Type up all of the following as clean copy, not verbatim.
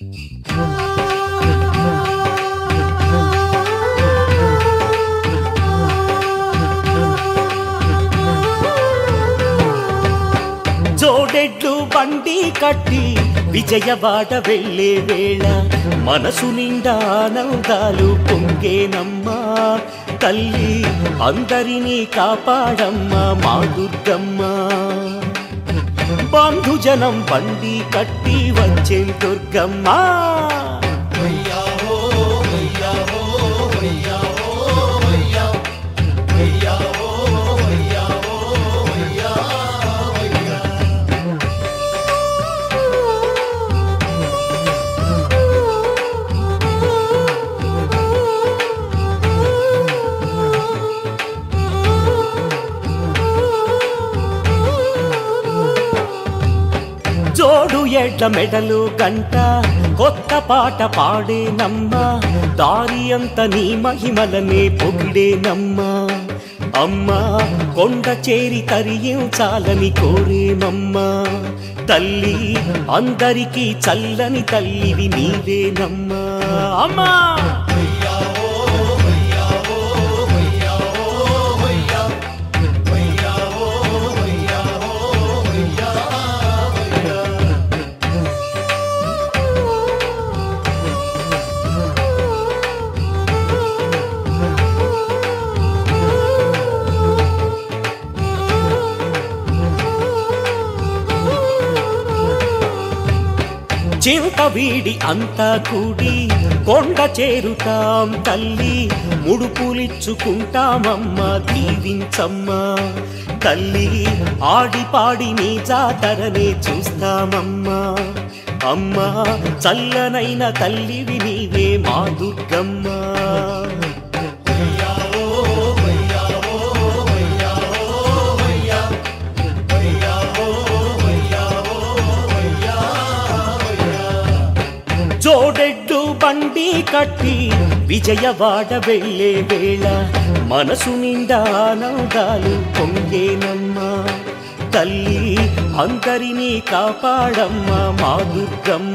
జోడెడ్లు బండి కట్టి విజయవాడ వెళ్ళే వేళ మనసు నిండా ఆనందాలు పొంగేనమ్మా తల్లి అందరినీ కాపాడమ్మా మా దుర్గమ్మ బంధుజనం బండి కట్టి వచ్చే దుర్గమ్మ జోడు ఎడ్ల మెడలు గంట కొత్త పాట పాడేనమ్మా దారి అంత నీ మహిమలనే పొగిడేనమ్మా అమ్మా కొండ చేరి తరించాలని కోరేనమ్మా తల్లి అందరికీ చల్లని తల్లివి నీవేనమ్మా అమ్మా చింత వీడి అంతా కూడి కొండ చేరుతాం తల్లి ముడుపులిచ్చుకుంటామమ్మా దీవించమ్మా తల్లి ఆడిపాడి నీ జాతరనే చూస్తామమ్మా అమ్మా చల్లనైన తల్లివి నీవే మా దుర్గమ్మ జోడెడ్డు బండి కట్టి విజయవాడ వెళ్ళే వేళ మనసు నిండా ఆనందాలు పొంగేనమ్మా తల్లి అందరినీ కాపాడమ్మా మా దుర్గమ్మ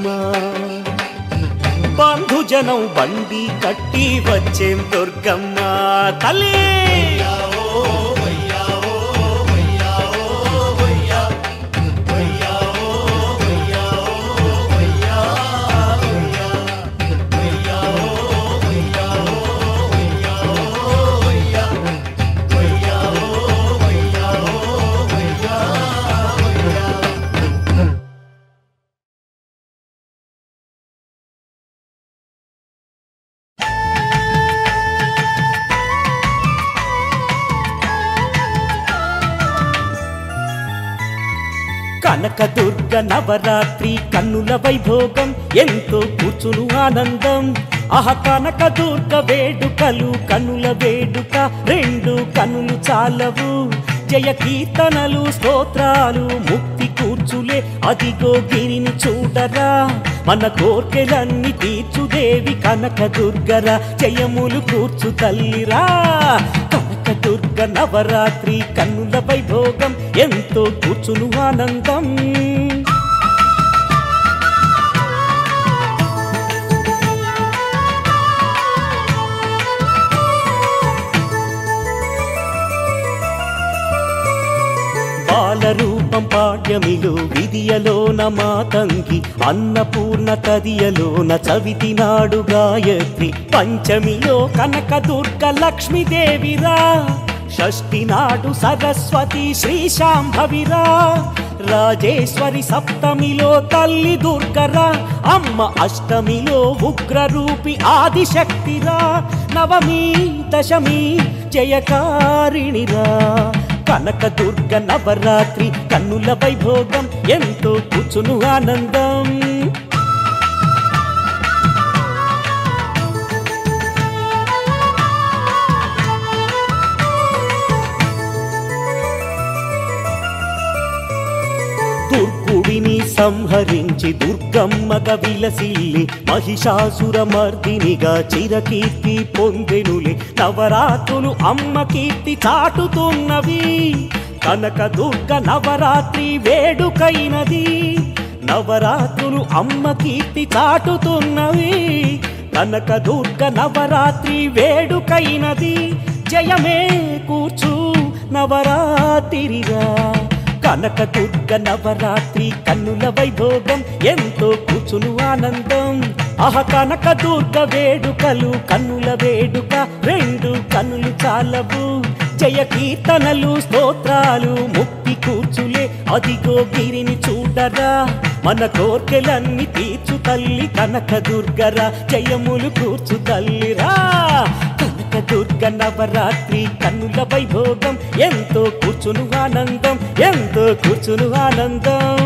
బంధుజనం బండి కట్టి వచ్చేం దుర్గమ్మ తల్లి కనకదుర్గ నవరాత్రి కన్నుల వైభోగం ఎంతో కూర్చును ఆనందం ఆహ కనకదుర్గ వేడుకలు కన్నుల వేడుక రెండు కన్నులు చాలవు జయ కీర్తనలు స్తోత్రాలు ముక్తి కూర్చులే అదిగో గిరిని చూడరా మన కోర్కెలన్నీ తీర్చుదేవి కనకదుర్గరా జయములు కూర్చు తల్లిరా కనకదుర్గ నవరాత్రి కన్నుల వైభోగం ఎంతో కూర్చును ఆనందం బాలరూపం పాడ్యమిలో విధియలోన మాతంగి అన్నపూర్ణ తదియలోన చవితి నాడు గాయత్రి పంచమిలో కనకదుర్గ లక్ష్మీదేవిరా షష్ఠి నాడు సరస్వతి శ్రీశాంభవిరా రాజేశ్వరి సప్తమిలో తల్లి దుర్గరా అమ్మ అష్టమిలో ఉగ్రరూపి ఆదిశక్తిరా నవమి దశమి జయకారిణిరా కనకదుర్గ నవరాత్రి కన్నుల వైభోగం ఎంతో కూర్చును ఆనందం దుర్గుడిని సంహరించి దుర్గమ్మగా విలసిల్లి మహిషాసుర మర్దినిగా చిరకీర్తి పొందెనులే నవరాత్రులు అమ్మ కీర్తి చాటుతున్నవి కనకదుర్గ నవరాత్రి వేడుకైనది నవరాత్రులు అమ్మ కీర్తి చాటుతున్నవి కనకదుర్గ నవరాత్రి వేడుకైనది జయమే కూర్చు నవరాత్రిగా కనకదుర్గ నవరాత్రి కన్నుల వైభోగం ఎంతో కూర్చును ఆనందం కనకదుర్గ వేడుకలు కన్నుల వేడుక రెండు కన్నులు చాలవు జయ కీర్తనలు స్తోత్రాలు ముక్తి కూర్చులే అదిగో గిరిని చూడరా మన కోర్కెలన్నీ తీర్చు తల్లి కనకదుర్గరా జయములు కూర్చు తల్లిరా కనకదుర్గ నవరాత్రి కన్నుల వైభోగం ఎంతో కూర్చును ఆనందం ఎంతో కూర్చును ఆనందం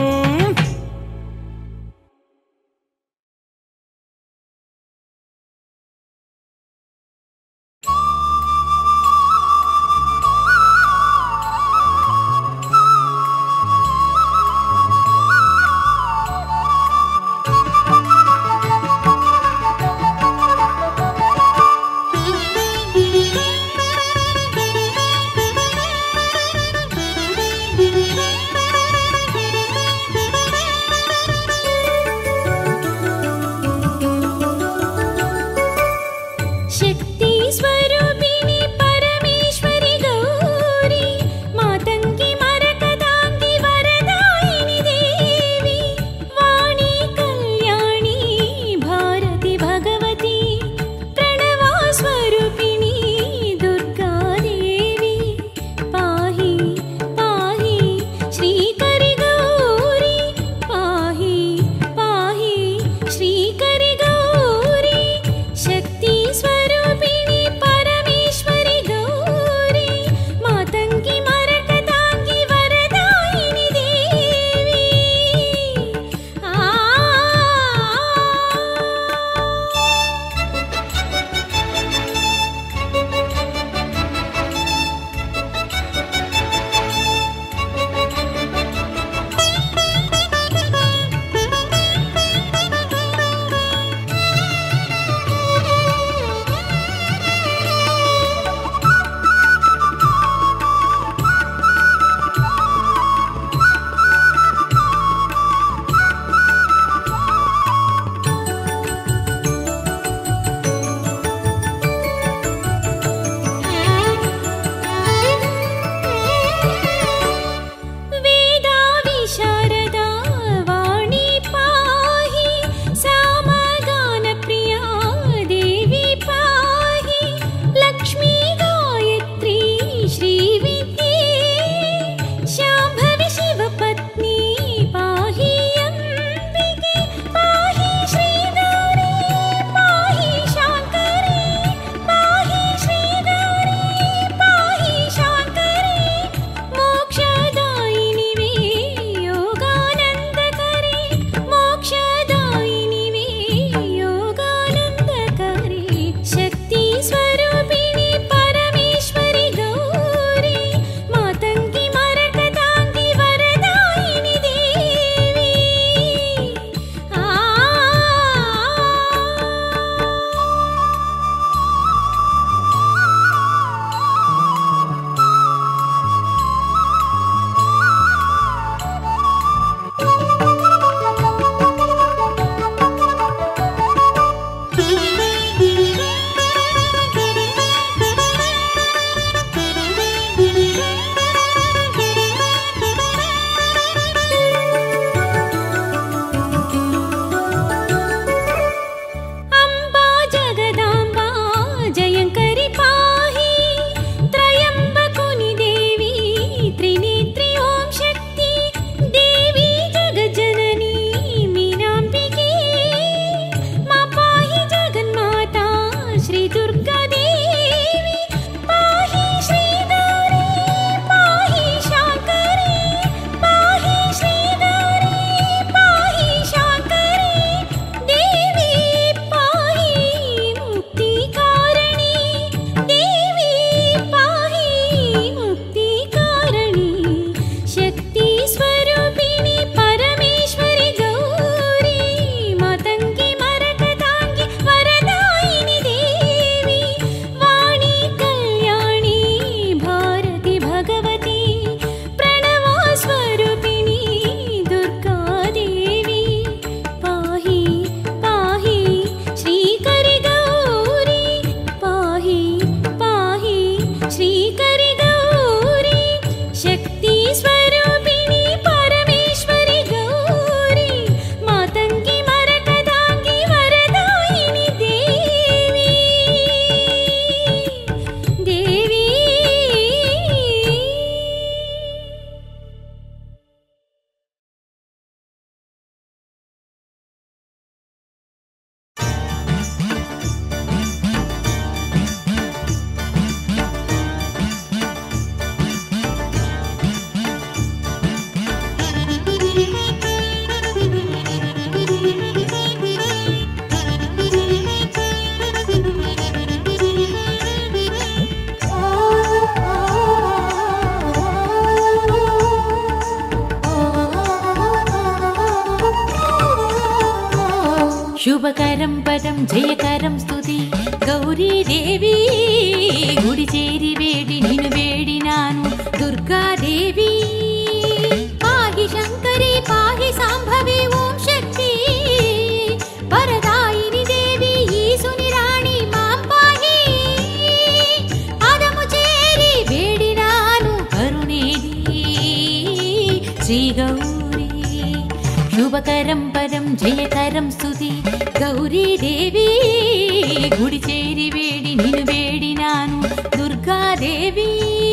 శుభకరం పదం జయకరం స్తుతి గౌరీదేవి గుడి చేరి వేడి నిన్ను వేడినాను దుర్గాదేవి పాహి శంకరి పాహి సాంభవి ఓం శక్తి వరదాయిని దేవి ఈశుని రాణి మాం పాహి పాదము చేరి వేడినాను కరుణేది శ్రీ గౌరీ శుభకరం పదం జయకరం స్తుతి గౌరీదేవి గుడి చేరి వేడి నిన్ను వేడినాను దుర్గాదేవి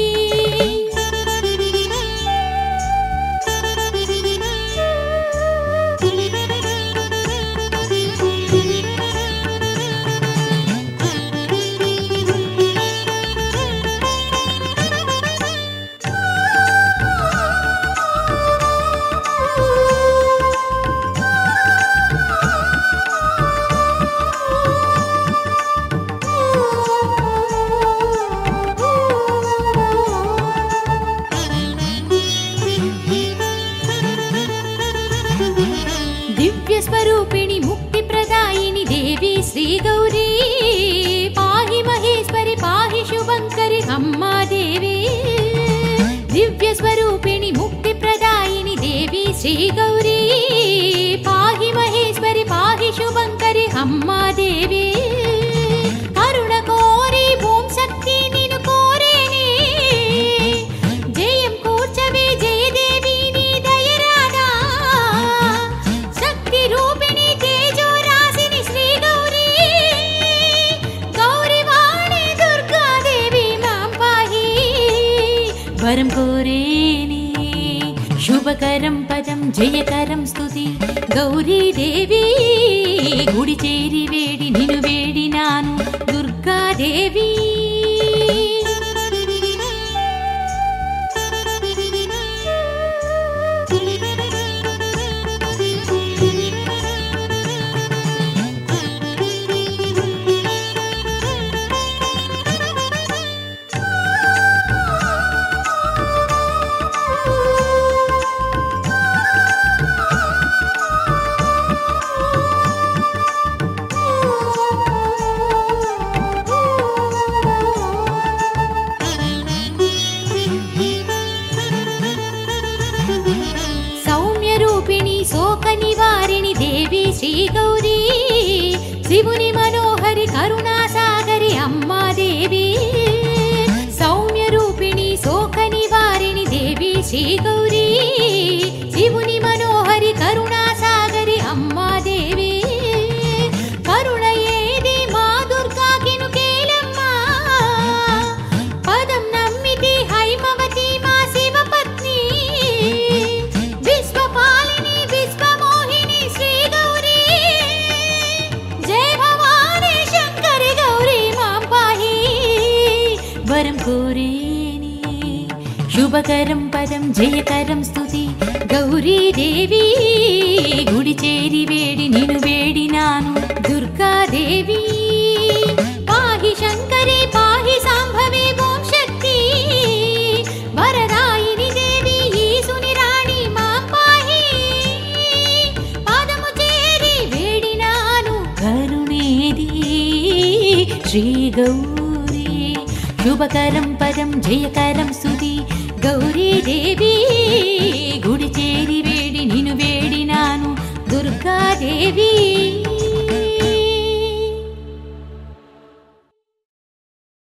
स्वरूपिणी मुक्ति प्रदायिनी देवी श्री गौरी पाहि महेश्वरी पाहि शुभंकरी अम्मा देवी दिव्य स्वरूपिणी मुक्ति प्रदायिनी देवी श्री गौरी पाहि महेश्वरी पाहि शुभंकरी अम्मा देवी करुण कोरी ओम शक्ति निनु कोरेने जयं कूर्चवे जय देवी नी दयरादा शक्ति रूपिणी तेजो राशिनी श्री गौरी गौरी वाणी दुर्गा देवी मां पाहि वरं कोरेने शुभकरं पदं जयकरं स्तुति गौरी देवी गुడి చేరి వేడి నిన్ను వేడినాను దుర్గా దేవి श्री गौरी शिवुनि मनोहरि करुणा सागरि अम्मा देवी सौम्य रूपिणी शोक निवारिणि देवी श्री गौरी शिवुनि मनोहरि करुणा सागरि अम्मा देवी करुणयेदि मा दुर्गा किनु केलम्मा पदं नम्मिति हैमवती मा शिवपत्नी विश्वपालिनी विश्वमोहिनी श्री वरं कोरेने शुभकरं पदं जयकरं स्तुति गौरी देवी गुడి చేరి వేడి నిన్ను వేడినాను దుర్గా దేవి పాహి శంకరి పాహి సాంభవి ఓం శక్తి వరదాయిని దేవి ఈశుని రాణి మాం పాహి పాదము చేరి వేడినాను కరుణేది శ్రీ గౌరీ शुभकरं पदं जयकरं स्तुति गौरी देवी गुడి చేరి వేడి నిన్ను వేడినాను దుర్గా దేవి